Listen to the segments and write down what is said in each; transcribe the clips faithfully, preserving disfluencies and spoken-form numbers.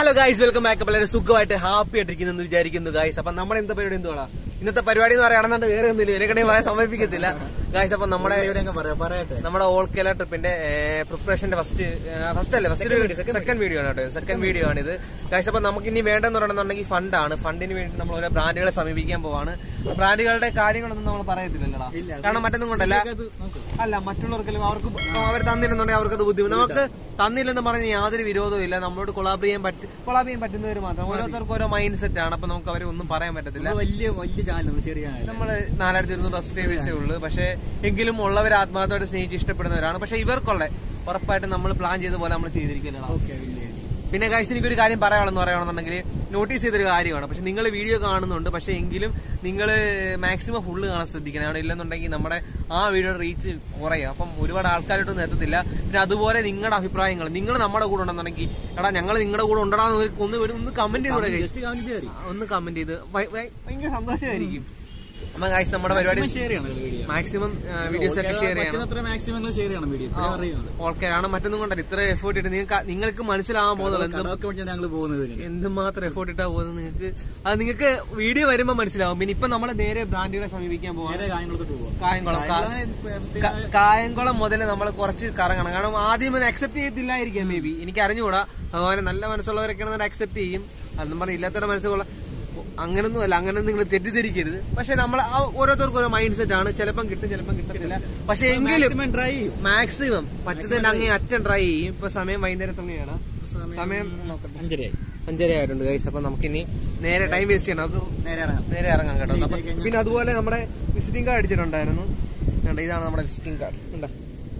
Hello guys, welcome back. വളരെ സുഖമായിട്ട് happy ആയിട്ടിരിക്കുന്നു വിചാരിക്കുന്നു ഗൈസ്. അപ്പൊ നമ്മുടെ എന്താ പരിപാടി എന്തുവാ ഇന്നത്തെ പരിപാടി എന്ന് പറയുകയാണെന്നുണ്ട് വേറെ ഒന്നുമില്ല, ഇവരെക്കണേ സമർപ്പിക്കത്തില്ല ഗൈസ്. അപ്പൊ നമ്മുടെ നമ്മുടെ ഓൾ കേരള ട്രിപ്പിന്റെ പ്രിപ്പറേഷന്റെ ഫസ്റ്റ് ഫസ്റ്റ് അല്ലേ ഫസ്റ്റ് സെക്കൻഡ് വീഡിയോ ആണ് കേട്ടോ. സെക്കൻഡ് വീഡിയോ ആണ് ഇത് ഗൈസ്. അപ്പൊ നമുക്ക് ഇനി വേണ്ടെന്ന് പറയണമെന്നുണ്ടെങ്കിൽ ഫണ്ടാണ്. ഫണ്ടിന് വേണ്ടി നമ്മൾ ഓരോ ബ്രാൻഡുകളെ സമീപിക്കാൻ പോവാണ്. ബ്രാൻഡുകളുടെ കാര്യങ്ങളൊന്നും നമ്മൾ പറയത്തില്ലല്ലോ, കാരണം മറ്റൊന്നും കൊണ്ടല്ല, അല്ല മറ്റുള്ളവർക്കെല്ലാം അവർക്ക് അവർ തന്നില്ലെന്നുണ്ടെങ്കിൽ അവർക്കത് ബുദ്ധിമുട്ട്. നമുക്ക് തന്നില്ലെന്ന് പറഞ്ഞ് യാതൊരു വിരോധവും ഇല്ല. നമ്മളോട് കൊളാബ് ചെയ്യാൻ പറ്റും കൊളാബ് ചെയ്യാൻ പറ്റുന്നവർ മാത്രം. ഓരോരുത്തർക്കും ഓരോ മൈൻഡ് സെറ്റ് ആണ്. അപ്പൊ നമുക്ക് അവരെ ഒന്നും പറയാൻ പറ്റത്തില്ല. വലിയ വലിയ ചാനൽ ചെറിയ നമ്മള് നാലായിരത്തി ഇരുന്നൂറ് സബ്സ്ക്രൈബേഴ്സേ ഉള്ളൂ. പക്ഷെ എങ്കിലും ഉള്ളവർ ആത്മാർത്ഥമായിട്ട് സ്നേഹിച്ച് ഇഷ്ടപ്പെടുന്നവരാണ്. പക്ഷെ ഇവർക്കുള്ള ഉറപ്പായിട്ട് നമ്മൾ പ്ലാൻ ചെയ്ത പോലെ നമ്മൾ ചെയ്തിരിക്കുന്നതാണ്. പിന്നെ കഴിച്ച് എനിക്കൊരു കാര്യം പറയാണെന്ന് പറയുകയാണെന്നുണ്ടെങ്കിൽ നോട്ടീസ് ചെയ്തൊരു കാര്യമാണ്. പക്ഷെ നിങ്ങൾ വീഡിയോ കാണുന്നുണ്ട്, പക്ഷെ എങ്കിലും നിങ്ങൾ മാക്സിമം ഫുള്ള് കാണാൻ ശ്രദ്ധിക്കണം. അവിടെ ഇല്ലെന്നുണ്ടെങ്കിൽ നമ്മുടെ ആ വീഡിയോയുടെ റീച്ച് കുറയും. അപ്പം ഒരുപാട് ആൾക്കാരായിട്ടൊന്നും എത്തത്തില്ല. പിന്നെ അതുപോലെ നിങ്ങളുടെ അഭിപ്രായങ്ങൾ, നിങ്ങൾ നമ്മുടെ കൂടെ ഉണ്ടെന്നുണ്ടെങ്കിൽ എടാ ഞങ്ങൾ നിങ്ങളുടെ കൂടെ ഉണ്ടടാന്ന് ഒന്ന് ഒന്ന് കമന്റ് ചെയ്തോടെ ഒന്ന് കമന്റ് ചെയ്ത് ഭയങ്കര സന്തോഷമായിരിക്കും. അപ്പൊ ഗൈസ് നമ്മുടെ പരിപാടി മാക്സിമം വീഡിയോസ് ഒക്കെ ഷെയർ ചെയ്യണം. ഓക്കെ ആണ്, മറ്റൊന്നും കൊണ്ടല്ല ഇത്ര എഫേർട്ട് ഇട്ട് നിങ്ങൾക്ക് നിങ്ങൾക്ക് മനസ്സിലാവാൻ പോകുന്നത് എന്തുമാത്രം എഫേർട്ട് ഇട്ടാ പോകുന്നത് നിങ്ങൾക്ക് അത് നിങ്ങൾക്ക് വീഡിയോ വരുമ്പോ മനസ്സിലാവും. പിന്നെ ഇപ്പൊ നമ്മള് നേരെ ബ്രാൻഡുകളെ സമീപിക്കാൻ പോകാം. കായംകുളം കായംകുളം മുതൽ നമ്മൾ കുറച്ച് കറങ്ങണം. കാരണം ആദ്യം അത് അക്സെപ്റ്റ് ചെയ്യത്തില്ലായിരിക്കാം മേ ബി, എനിക്ക് അറിഞ്ഞുകൂടാ. അതുപോലെ നല്ല മനസ്സുള്ളവരൊക്കെയാണ് അക്സെപ്റ്റ് ചെയ്യും. അതെന്നും പറഞ്ഞ ഇല്ലാത്ത മനസ്സുള്ള അങ്ങനൊന്നും അല്ല, അങ്ങനെ നിങ്ങൾ തെറ്റിദ്ധരിക്കരുത്. പക്ഷെ നമ്മൾ ഓരോരുത്തർക്കും ഓരോ മൈൻഡ് സെറ്റ് ആണ്. ചിലപ്പം കിട്ടും, ചിലപ്പം കിട്ടത്തില്ല. പക്ഷെ എങ്കിലും മാക്സിമം പറ്റുന്നതിന്റെ അങ്ങേ അറ്റം ട്രൈ ചെയ്യും. ഇപ്പൊ സമയം വൈകുന്നേരം തന്നെയാണ്, സമയം അഞ്ചര അഞ്ചര ആയിട്ടുണ്ട് ഗൈസ്. അപ്പൊ നമുക്കിനി നേരെ ടൈം വേസ്റ്റ് ചെയ്യണം, നമുക്ക് നേരെ ഇറങ്ങാം കേട്ടോ. അപ്പൊ പിന്നെ അതുപോലെ നമ്മുടെ വിസിറ്റിംഗ് കാർഡ് അടിച്ചിട്ടുണ്ടായിരുന്നു. ഇതാണ് നമ്മുടെ വിസിറ്റിംഗ് കാർഡ്. ഉണ്ടോ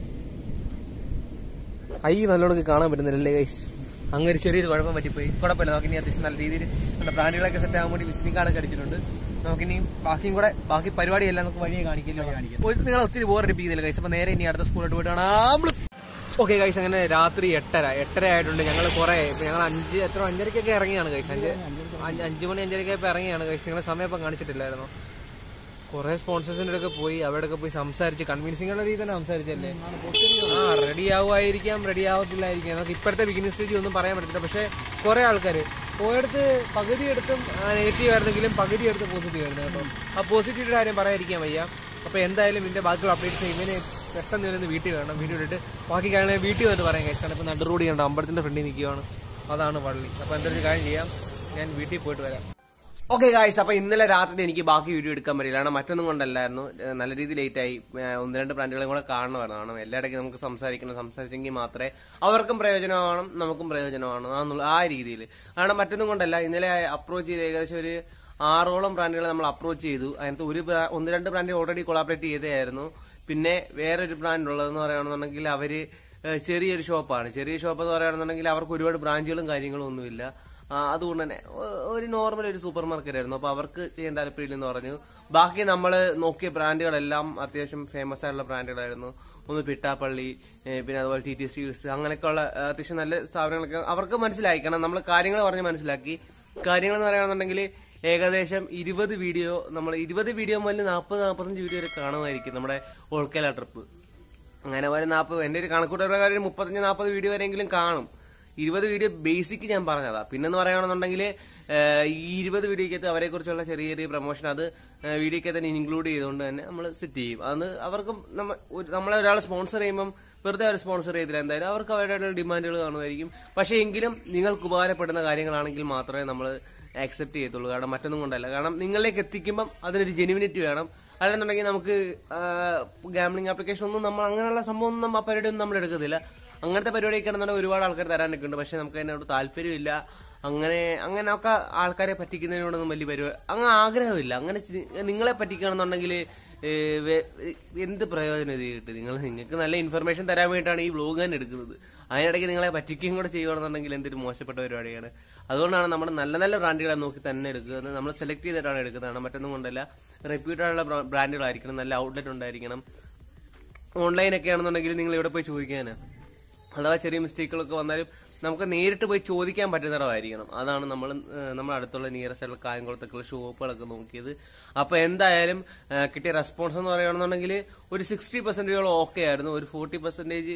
ഐ നല്ലോണം കാണാൻ പറ്റുന്നില്ലല്ലേ ഗൈസ്. അങ്ങനെ ഒരു ചെറിയൊരു കുഴപ്പം പറ്റിപ്പോയി. കുഴപ്പമില്ല, നമുക്കിനി അത്യാവശ്യം നല്ല രീതിയിൽ നമ്മുടെ ബ്രാൻഡുകളൊക്കെ സെറ്റ് ആകാൻ വേണ്ടി വിസിറ്റിംഗ് കാർഡൊക്കെ അടിച്ചിട്ടുണ്ട്. നമുക്കിനി ബാക്കിയും കൂടെ ബാക്കി പരിപാടിയെല്ലാം നമുക്ക് വഴിയെ കാണിക്കില്ല. നിങ്ങൾ ഒത്തിരി ബോറടിപ്പിക്കുന്നില്ല ഗൈസ്. അപ്പൊ നേരെ ഇനി അടുത്ത സ്കൂളിലോട്ട് പോയിട്ടാണ്. ഓക്കെ ഗൈസ്, അങ്ങനെ രാത്രി എട്ടര എട്ടര ആയിട്ടുണ്ട്. ഞങ്ങൾ കുറെ ഞങ്ങൾ അഞ്ച് എത്ര അഞ്ചരക്കൊക്കെ ഇറങ്ങിയാണ് ഗൈസ്. അഞ്ച് അഞ്ചു മണി അഞ്ചരക്കൊക്കെ ഇപ്പൊ ഇറങ്ങിയാണ് ഗൈസ്. നിങ്ങളെ സമയം ഇപ്പം കാണിച്ചിട്ടില്ലായിരുന്നു. കുറെ സ്പോൺസേഴ്സിന്റെ ഒക്കെ പോയി അവിടെയൊക്കെ പോയി സംസാരിച്ച് കൺവിൻസിംഗ് ഉള്ള രീതി തന്നെ സംസാരിച്ചല്ലേ. ആ റെഡി ആവുമായിരിക്കാം, റെഡി ആവത്തില്ലായിരിക്കാം. നമുക്ക് ഇപ്പോഴത്തെ ബിഗിനിങ് സ്റ്റേജ് ഒന്നും പറയാൻ പറ്റില്ല. പക്ഷെ കുറെ ആൾക്കാർ പോയെടുത്ത് പകുതി എടുത്തും നെഗറ്റീവ് ആയിരുന്നെങ്കിലും പകുതി എടുത്ത് പോസിറ്റീവ് ആയിരുന്നു കേട്ടോ. ആ പോസിറ്റീവിന്റെ കാര്യം പറയാതിരിക്കാൻ വയ്യ. അപ്പൊ എന്തായാലും ഇതിന്റെ ബാക്കിയുള്ള അപ്ഡേറ്റ്സ് ഇവന് പെട്ടെന്ന് വരുന്നത് വീട്ടിൽ വേണം. വീട്ടിൽ ഇട്ടിട്ട് ബാക്കി കാര്യങ്ങൾ വീട്ടിൽ വന്ന് പറയാൻ കഴിച്ചു. കാരണം ഇപ്പൊ നടുറോഡ് ചെയ്യണ്ട, അമ്പലത്തിന്റെ ഫ്രണ്ടിൽ നിൽക്കുകയാണ്, അതാണ് പള്ളി. അപ്പൊ എന്തൊരു കാര്യം ചെയ്യാം, ഞാൻ വീട്ടിൽ പോയിട്ട് വരാം. ഓക്കെ ഗായ്സ്, അപ്പൊ ഇന്നലെ രാത്രി എനിക്ക് ബാക്കി വീഡിയോ എടുക്കാൻ പറ്റില്ല. കാരണം മറ്റൊന്നും കൊണ്ടല്ലായിരുന്നു, നല്ല രീതിയിൽ ലേറ്റ് ആയി. ഒന്ന് രണ്ട് ബ്രാൻഡുകളും കൂടെ കാണണമായിരുന്നു. കാരണം എല്ലായിടയ്ക്കും നമുക്ക് സംസാരിക്കണം, സംസാരിച്ചെങ്കിൽ മാത്രമേ അവർക്കും പ്രയോജനമാണ് നമുക്കും പ്രയോജനമാണ് ആ രീതിയിൽ. കാരണം മറ്റൊന്നും കൊണ്ടല്ല, ഇന്നലെ അപ്രോച്ച് ചെയ്ത് ഏകദേശം ഒരു ആറോളം ബ്രാൻഡുകളെ നമ്മൾ അപ്രോച്ച് ചെയ്തു. അതിനകത്ത് ഒരു ഒന്ന് രണ്ട് ബ്രാൻഡ് ഓൾറെഡി കൊളാബറേറ്റ് ചെയ്തതായിരുന്നു. പിന്നെ വേറൊരു ബ്രാൻഡ് ഉള്ളതെന്ന് പറയുകയാണെന്നുണ്ടെങ്കിൽ അവര് ചെറിയൊരു ഷോപ്പാണ്. ചെറിയ ഷോപ്പ് എന്ന് പറയുകയാണെന്നുണ്ടെങ്കിൽ അവർക്ക് ഒരുപാട് ബ്രാഞ്ചുകളും കാര്യങ്ങളും ഒന്നുമില്ല. അതുകൊണ്ട് തന്നെ ഒരു നോർമൽ ഒരു സൂപ്പർ മാർക്കറ്റ് ആയിരുന്നു. അപ്പൊ അവർക്ക് ചെയ്യാൻ താല്പര്യമില്ലെന്ന് പറഞ്ഞു. ബാക്കി നമ്മൾ നോക്കിയ ബ്രാൻഡുകളെല്ലാം അത്യാവശ്യം ഫേമസ് ആയിട്ടുള്ള ബ്രാൻഡുകളായിരുന്നു. ഒന്ന് പിട്ടാപ്പള്ളി, പിന്നെ അതുപോലെ ടി ടി സ്റ്റീവ്സ്, അങ്ങനെയൊക്കെയുള്ള അത്യാവശ്യം നല്ല സ്ഥാപനങ്ങളൊക്കെ അവർക്ക് മനസ്സിലായി. കാരണം നമ്മൾ കാര്യങ്ങൾ പറഞ്ഞ് മനസ്സിലാക്കി. കാര്യങ്ങൾ എന്ന് പറയുകയാണെന്നുണ്ടെങ്കിൽ ഏകദേശം ഇരുപത് വീഡിയോ നമ്മൾ ഇരുപത് വീഡിയോ മുതൽ നാൽപ്പത് നാൽപ്പത്തഞ്ച് വീഡിയോ വരെ കാണുമായിരിക്കും നമ്മുടെ ഓൾ കേരള ട്രിപ്പ്. അങ്ങനെ ഒരു നാൽപ്പത് എന്റെ ഒരു കണക്കൂട്ടുകാർ മുപ്പത്തഞ്ച് നാൽപ്പത് വീഡിയോ വരെയെങ്കിലും കാണും. ഇരുപത് വീഡിയോ ബേസിക് ഞാൻ പറഞ്ഞതാ. പിന്നെന്ന് പറയുകയാണെന്നുണ്ടെങ്കിൽ ഈ ഇരുപത് വീഡിയോക്കകത്ത് അവരെ കുറിച്ചുള്ള ചെറിയ ചെറിയ പ്രൊമോഷൻ അത് വീഡിയോക്കകത്ത് തന്നെ ഇൻക്ലൂഡ് ചെയ്തുകൊണ്ട് തന്നെ നമ്മൾ സെറ്റ് ചെയ്യും. അത് അവർക്കും നമ്മളെ ഒരാൾ സ്പോൺസർ ചെയ്യുമ്പം വെറുതെ അവർ സ്പോൺസർ ചെയ്തില്ല, എന്തായാലും അവർക്ക് അവരുടെ ഡിമാൻഡുകൾ കാണുമായിരിക്കും. പക്ഷെ എങ്കിലും നിങ്ങൾക്ക് ഉപകാരപ്പെടുന്ന കാര്യങ്ങളാണെങ്കിൽ മാത്രമേ നമ്മൾ ആക്സെപ്റ്റ് ചെയ്യത്തുള്ളൂ. കാരണം മറ്റൊന്നും കൊണ്ടല്ല, കാരണം നിങ്ങളിലേക്ക് എത്തിക്കുമ്പം അതിനൊരു ജെനുവിനിറ്റി വേണം. അല്ലെന്നുണ്ടെങ്കിൽ നമുക്ക് ഗാംബ്ലിംഗ് ആപ്ലിക്കേഷൻ ഒന്നും നമ്മൾ അങ്ങനെയുള്ള സംഭവം ഒന്നും ആ പരിപാടി ഒന്നും നമ്മൾ എടുക്കത്തില്ല. അങ്ങനത്തെ പരിപാടിയൊക്കെ ആണെന്നുണ്ടെങ്കിൽ ഒരുപാട് ആൾക്കാർ തരാനൊക്കെ ഉണ്ട്. പക്ഷെ നമുക്ക് അതിനോട് താല്പര്യമില്ല. അങ്ങനെ അങ്ങനെയൊക്കെ ആൾക്കാരെ പറ്റിക്കുന്നതിനോടൊന്നും വലിയ പരിപാടി അങ്ങനെ ആഗ്രഹമില്ല. അങ്ങനെ നിങ്ങളെ പറ്റിക്കുകയാണെന്നുണ്ടെങ്കിൽ എന്ത് പ്രയോജനം ഇത് കിട്ടും? നിങ്ങൾ നിങ്ങൾക്ക് നല്ല ഇൻഫർമേഷൻ തരാൻ വേണ്ടിയിട്ടാണ് ഈ വ്ലോഗ് തന്നെ എടുക്കുന്നത്. അതിനിടയ്ക്ക് നിങ്ങളെ പറ്റിക്കുകയും കൂടെ ചെയ്യുകയാണെന്നുണ്ടെങ്കിൽ എന്തൊരു മോശപ്പെട്ട പരിപാടിയാണ്. അതുകൊണ്ടാണ് നമ്മൾ നല്ല നല്ല ബ്രാൻഡുകളെ നോക്കി തന്നെ എടുക്കുന്നത്. നമ്മൾ സെലക്ട് ചെയ്തിട്ടാണ് എടുക്കുന്നതാണ്, മറ്റൊന്നും കൊണ്ടല്ല. റെപ്യൂട്ടഡുള്ള ബ്രാൻഡുകളായിരിക്കണം, നല്ല ഔട്ട്ലെറ്റ് ഉണ്ടായിരിക്കണം. ഓൺലൈനൊക്കെ ആണെന്നുണ്ടെങ്കിൽ നിങ്ങൾ ഇവിടെ പോയി ചോദിക്കാനാണ്. അഥവാ ചെറിയ മിസ്റ്റേക്കുകളൊക്കെ വന്നാലും നമുക്ക് നേരിട്ട് പോയി ചോദിക്കാൻ പറ്റുന്നിടമായിരിക്കണം. അതാണ് നമ്മൾ നമ്മുടെ അടുത്തുള്ള നിയറസ്റ്റ് ആയിട്ടുള്ള കായംകുളത്തൊക്കെയുള്ള ഷോപ്പുകളൊക്കെ നോക്കിയത്. അപ്പൊ എന്തായാലും കിട്ടിയ റെസ്പോൺസ് എന്ന് പറയുകയാണെന്നുണ്ടെങ്കിൽ ഒരു സിക്സ്റ്റി പെർസെന്റേജോളം ഓക്കെ ആയിരുന്നു. ഒരു ഫോർട്ടി പെർസെന്റേജ്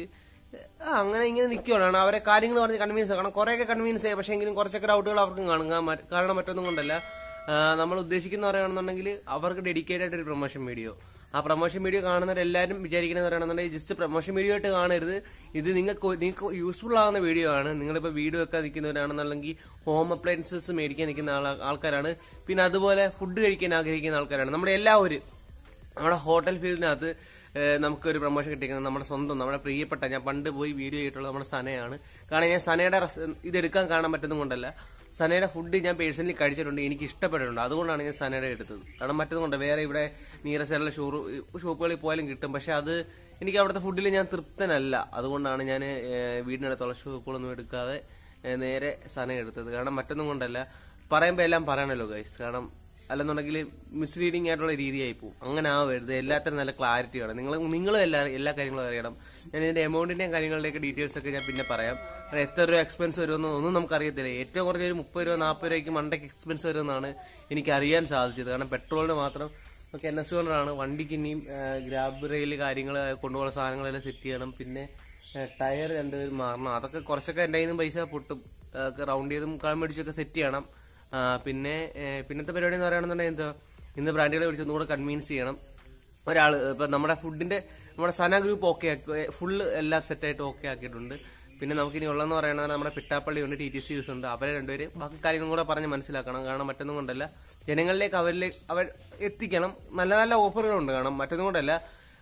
അങ്ങനെ ഇങ്ങനെ നിൽക്കുകയാണ്. അവരെ കാര്യങ്ങൾ പറഞ്ഞ് കൺവീൻസ് കാരണം കുറേയൊക്കെ കൺവീൻസ് ചെയ്യാം. പക്ഷേ എങ്കിലും കുറച്ചൊക്കെ ഡൗട്ടുകൾ അവർക്കും കാണും. കാരണം മറ്റൊന്നും കൊണ്ടല്ല, നമ്മൾ ഉദ്ദേശിക്കുന്ന പറയുകയാണെന്നുണ്ടെങ്കിൽ അവർക്ക് ഡെഡിക്കേറ്റഡ് ആയിട്ട് ഒരു പ്രൊമോഷൻ വീഡിയോ. ആ പ്രൊമോഷൻ വീഡിയോ കാണുന്നവരെല്ലാവരും വിചാരിക്കുന്നത് പറയുകയാണെന്നുണ്ടെങ്കിൽ ജസ്റ്റ് പ്രൊമോഷൻ വീഡിയോ ആയിട്ട് കാണരുത്. ഇത് നിങ്ങൾക്ക് നിങ്ങൾക്ക് യൂസ്ഫുൾ ആകുന്ന വീഡിയോ ആണ്. നിങ്ങളിപ്പോൾ വീഡിയോ ഒക്കെ നിൽക്കുന്നവരാണെന്നുണ്ടെങ്കിൽ ഹോം അപ്ലയൻസസ് മേടിക്കാൻ നിൽക്കുന്ന ആൾക്കാരാണ്. പിന്നെ അതുപോലെ ഫുഡ് കഴിക്കാൻ ആഗ്രഹിക്കുന്ന ആൾക്കാരാണ്. നമ്മുടെ എല്ലാവരും നമ്മുടെ ഹോട്ടൽ ഫീൽഡിനകത്ത് നമുക്കൊരു പ്രൊമോഷൻ കിട്ടിയിരിക്കുന്നത് നമ്മുടെ സ്വന്തം നമ്മുടെ പ്രിയപ്പെട്ട ഞാൻ പണ്ട് പോയി വീഡിയോ ചെയ്തിട്ടുള്ളത് നമ്മുടെ സനയാണ്. കാരണം ഞാൻ സനയുടെ ഇതെടുക്കാൻ കാണാൻ പറ്റുന്നത് കൊണ്ടല്ല, സനയുടെ ഫുഡ് ഞാൻ പേഴ്സണലി കഴിച്ചിട്ടുണ്ട്, എനിക്ക് ഇഷ്ടപ്പെട്ടിട്ടുണ്ട്. അതുകൊണ്ടാണ് ഞാൻ സനയുടെ എടുത്തത്. കാരണം മറ്റൊന്നും കൊണ്ട് വേറെ ഇവിടെ നിയറസ്റ്റ് ഷോറൂ ഷോപ്പുകളിൽ പോയാലും കിട്ടും. പക്ഷെ അത് എനിക്ക് അവിടുത്തെ ഫുഡിൽ ഞാൻ തൃപ്തനല്ല. അതുകൊണ്ടാണ് ഞാൻ വീടിനടുത്തുള്ള ഷോപ്പുകളൊന്നും എടുക്കാതെ നേരെ സന എടുത്തത്. കാരണം മറ്റൊന്നും കൊണ്ടല്ല, പറയുമ്പോൾ എല്ലാം പറയണല്ലോ ഗൈസ്. കാരണം അല്ലെന്നുണ്ടെങ്കിൽ മിസ്ലീഡിങ് ആയിട്ടുള്ള രീതിയായി പോകും. അങ്ങനെ ആവരുത്. എല്ലാത്തിനും നല്ല ക്ലാരിറ്റി വേണം. നിങ്ങൾ നിങ്ങളും എല്ലാ എല്ലാ കാര്യങ്ങളും അറിയണം. ഞാൻ ഇതിന്റെ എമൗണ്ടിന്റെയും കാര്യങ്ങളുടെയൊക്കെ ഡീറ്റെയിൽസ് ഒക്കെ ഞാൻ പിന്നെ പറയാം. എത്ര രൂപ എക്സ്പെൻസ് വരുമെന്ന് ഒന്നും നമുക്കറിയത്തില്ല. ഏറ്റവും കുറഞ്ഞ ഒരു മുപ്പത് രൂപ നാൽപ്പത് രൂപയ്ക്ക് മണ്ടയ്ക്ക് എക്സ്പെൻസ് വരുമെന്നാണ് എനിക്ക് അറിയാൻ സാധിച്ചത്. കാരണം പെട്രോളിന് മാത്രം ഒക്കെ എൻ എസ് കൊണ്ടാണ്. വണ്ടിക്ക് ഇനിയും ഗ്രാബ് റെയിൽ കാര്യങ്ങൾ കൊണ്ടുപോകുന്ന സാധനങ്ങളെല്ലാം സെറ്റ് ചെയ്യണം. പിന്നെ ടയർ രണ്ടുപേരും മാറണം. അതൊക്കെ കുറച്ചൊക്കെ എൻ്റെ കയ്യിൽ നിന്ന് പൈസ പൊട്ടും. റൗണ്ട് ചെയ്തും കാമടിച്ചൊക്കെ സെറ്റ് ചെയ്യണം. പിന്നെ പിന്നത്തെ പരിപാടി എന്ന് പറയുകയാണെന്നുണ്ടെങ്കിൽ എന്താ, ഇന്ന് ബ്രാൻഡുകളെ വിളിച്ച് ഒന്നുകൂടെ കൺവീൻസ് ചെയ്യണം. ഒരാൾ ഇപ്പം നമ്മുടെ ഫുഡിന്റെ നമ്മുടെ സന ഗ്രൂപ്പ് ഓക്കെ ആക്കി ഫുള്ള് എല്ലാം സെറ്റായിട്ട് ഓക്കെ ആക്കിയിട്ടുണ്ട്. പിന്നെ നമുക്കിനി ഉള്ളതെന്ന് പറയുന്നത് നമ്മുടെ പിട്ടാപ്പള്ളിയുണ്ട്, ടി ടി സി യൂസ് ഉണ്ട്. അവരെ രണ്ടുപേര് ബാക്കി കാര്യങ്ങളും കൂടെ പറഞ്ഞ് മനസ്സിലാക്കണം. കാരണം മറ്റൊന്നും കൊണ്ടല്ല, ജനങ്ങളിലേക്ക് അവരിലേക്ക് അവർ എത്തിക്കണം. നല്ല നല്ല ഓഫറുകളുണ്ട്. കാരണം മറ്റൊന്നും കൊണ്ടല്ല,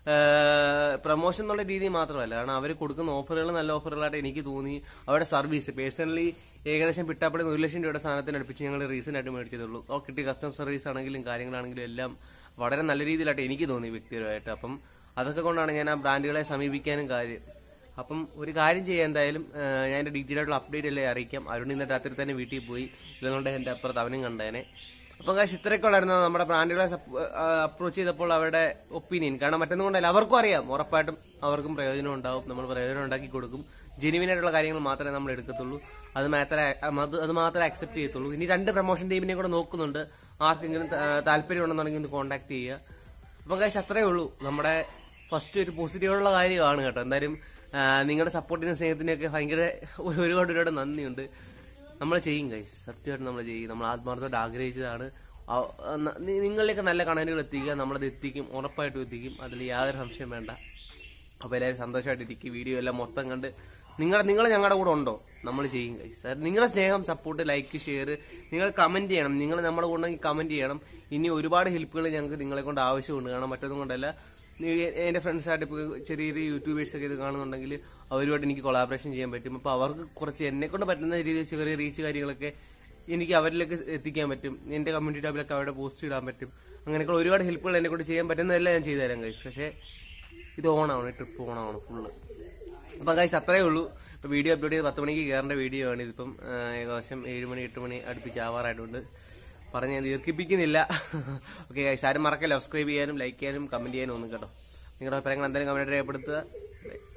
പ്രൊമോഷൻ എന്നുള്ള രീതി മാത്രമല്ല, കാരണം അവർ കൊടുക്കുന്ന ഓഫറുകൾ നല്ല ഓഫറുകളായിട്ട് എനിക്ക് തോന്നി. അവരുടെ സർവീസ് പേഴ്സണലി ഏകദേശം പിട്ടാപ്പള്ളി ഒരു ലക്ഷം രൂപയുടെ സാധനത്തിന് അടുപ്പിച്ച് ഞങ്ങൾ റീസെന്റ് ആയിട്ട് മേടിച്ചതുള്ളൂ. ഓ കിട്ടിയ കസ്റ്റമർ സർവീസ് ആണെങ്കിലും കാര്യങ്ങളാണെങ്കിലും എല്ലാം വളരെ നല്ല രീതിയിലായിട്ട് എനിക്ക് തോന്നി വ്യക്തിപരമായിട്ട്. അപ്പം അതൊക്കെ കൊണ്ടാണ് ഞാൻ ആ ബ്രാൻഡുകളെ സമീപിക്കാനും കാര്യം. അപ്പം ഒരു കാര്യം ചെയ്യാം, എന്തായാലും ഞാൻ എൻ്റെ ഡീറ്റെയിൽ ആയിട്ടുള്ള അപ്ഡേറ്റ് എല്ലാം അറിയിക്കാം. അരുൺ ഇന്ന് രാത്രി തന്നെ വീട്ടിൽ പോയി, ഇതുകൊണ്ട് എൻ്റെ അപ്പുറത്ത് അവനും കണ്ടേനെ. അപ്പം കാശ് ഇത്രയൊക്കെ ഉള്ളായിരുന്നു നമ്മുടെ ബ്രാൻഡുകളെ അപ്രോച്ച് ചെയ്തപ്പോൾ അവരുടെ ഒപ്പീനിയൻ. കാരണം മറ്റൊന്നും കൊണ്ടല്ല, അവർക്കും അറിയാം ഉറപ്പായിട്ടും അവർക്കും പ്രയോജനം ഉണ്ടാവും. നമ്മൾ പ്രയോജനം ഉണ്ടാക്കി കൊടുക്കും. ജെനുവിനായിട്ടുള്ള കാര്യങ്ങൾ മാത്രമേ നമ്മൾ എടുക്കത്തുള്ളൂ. അത് മാത്രമേ അത് മാത്രമേ അക്സെപ്റ്റ് ചെയ്യത്തുള്ളൂ. ഇനി രണ്ട് പ്രൊമോഷൻ ടീമിനെ കൂടെ നോക്കുന്നുണ്ട്. ആർക്കെങ്കിലും താല്പര്യം ഉണ്ടെന്നുണ്ടെങ്കിൽ ഒന്ന് കോൺടാക്ട് ചെയ്യുക. അപ്പം കാശ് അത്രയേ ഉള്ളൂ. നമ്മുടെ ഫസ്റ്റ് ഒരു പോസിറ്റീവുള്ള കാര്യമാണ് കേട്ടോ. എന്തായാലും നിങ്ങളുടെ സപ്പോർട്ടിനും സ്നേഹത്തിനൊക്കെ ഭയങ്കര ഒരുപാട് ഒരുപാട് നന്ദിയുണ്ട്. നമ്മൾ ചെയ്യും ഗൈസ്, സത്യമായിട്ട് നമ്മൾ ചെയ്യും. നമ്മൾ ആത്മാർത്ഥമായിട്ട് ആഗ്രഹിച്ചതാണ്. നിങ്ങളിലേക്ക് നല്ല കണന്റുകൾ എത്തിക്കുക, നമ്മളത് എത്തിക്കും, ഉറപ്പായിട്ടും എത്തിക്കും. അതിൽ യാതൊരു സംശയം വേണ്ട. അപ്പോൾ എല്ലാവരും സന്തോഷമായിട്ടിരിക്കും. വീഡിയോ എല്ലാം മൊത്തം കണ്ട് നിങ്ങൾ നിങ്ങൾ ഞങ്ങളുടെ കൂടെ ഉണ്ടോ, നമ്മൾ ചെയ്യും ഗൈസ്. നിങ്ങളുടെ സ്നേഹം, സപ്പോർട്ട്, ലൈക്ക്, ഷെയർ, നിങ്ങൾ കമന്റ് ചെയ്യണം. നിങ്ങൾ നമ്മുടെ കൂടെ ഉണ്ടെങ്കിൽ കമന്റ് ചെയ്യണം. ഇനി ഒരുപാട് ഹെൽപ്പുകൾ ഞങ്ങൾക്ക് നിങ്ങളെ കൊണ്ട് ആവശ്യമുണ്ട്. കാരണം മറ്റൊന്നും കൊണ്ടല്ല, എൻ്റെ ഫ്രണ്ട്സായിട്ട് ഇപ്പോൾ ചെറിയ ചെറിയ യൂട്യൂബേഴ്സൊക്കെ ഇത് കാണുന്നുണ്ടെങ്കിൽ അവരുമായിട്ട് എനിക്ക് കൊളാബറേഷൻ ചെയ്യാൻ പറ്റും. അപ്പോൾ അവർക്ക് കുറച്ച് എന്നെ കൊണ്ട് പറ്റുന്ന രീതിയിൽ ചെറിയ റീച്ച് കാര്യങ്ങളൊക്കെ എനിക്ക് അവരിലേക്ക് എത്തിക്കാൻ പറ്റും. എൻ്റെ കമ്മ്യൂണിറ്റി ടാബിലൊക്കെ അവരുടെ പോസ്റ്റ് ഇടാൻ പറ്റും. അങ്ങനെയൊക്കെ ഒരുപാട് ഹെൽപ്പുകൾ എന്നെ കൊണ്ട് ചെയ്യാൻ പറ്റുന്നതെല്ലാം ഞാൻ ചെയ്തു തരാം ഗൈസ്. പക്ഷേ ഇത് ഓണാണ്, ട്രിപ്പ് ഓണാണ് ഫുള്ള്. അപ്പം ഗൈസ് അത്രയേ ഉള്ളൂ. ഇപ്പോൾ വീഡിയോ അപ്ലോഡ് ചെയ്ത് പത്ത് മണിക്ക് കയറേണ്ട വീഡിയോ ആണ്. ഇതിപ്പം ഏകദേശം ഏഴ് മണി എട്ട് മണി അടുപ്പിച്ച് ആവാറായിട്ടുണ്ട്. പറഞ്ഞ് ഞാൻ ദീർഘിപ്പിക്കുന്നില്ല. ഓക്കെ ഗൈസ്, ആരും മറക്കല്ല സബ്സ്ക്രൈബ് ചെയ്യാനും ലൈക്ക് ചെയ്യാനും കമന്റ് ചെയ്യാനും ഒന്നും കേട്ടോ. നിങ്ങളുടെ അഭിപ്രായങ്ങൾ എന്തായാലും കമന്റ് രേഖപ്പെടുത്തുക.